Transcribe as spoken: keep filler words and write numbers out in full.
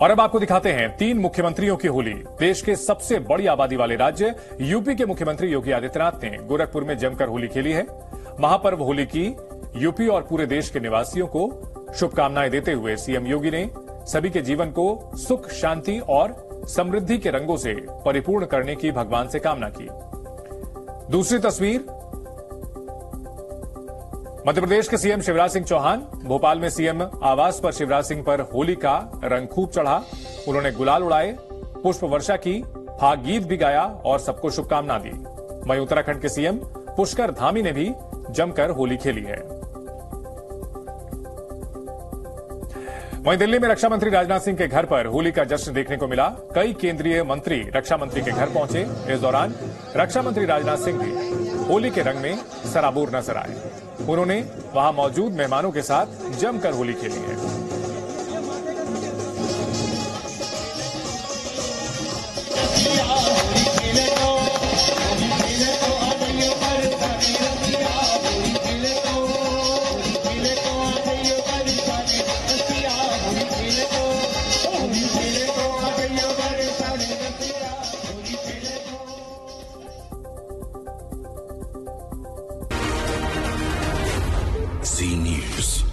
और अब आपको दिखाते हैं तीन मुख्यमंत्रियों की होली। देश के सबसे बड़ी आबादी वाले राज्य यूपी के मुख्यमंत्री योगी आदित्यनाथ ने गोरखपुर में जमकर होली खेली है। महापर्व होली की यूपी और पूरे देश के निवासियों को शुभकामनाएं देते हुए सीएम योगी ने सभी के जीवन को सुख, शांति और समृद्धि के रंगों से परिपूर्ण करने की भगवान से कामना की। दूसरी तस्वीर मध्य प्रदेश के सीएम शिवराज सिंह चौहान। भोपाल में सीएम आवास पर शिवराज सिंह पर होली का रंग खूब चढ़ा। उन्होंने गुलाल उड़ाए, पुष्प वर्षा की, फाग गीत भी गाया और सबको शुभकामना दी। वहीं उत्तराखंड के सीएम पुष्कर धामी ने भी जमकर होली खेली है। वहीं दिल्ली में रक्षा मंत्री राजनाथ सिंह के घर पर होली का जश्न देखने को मिला। कई केंद्रीय मंत्री रक्षा मंत्री के घर पहुंचे। इस दौरान रक्षा मंत्री राजनाथ सिंह भी होली के रंग में सराबोर नजर आए। उन्होंने वहां मौजूद मेहमानों के साथ जमकर होली खेली है। C News.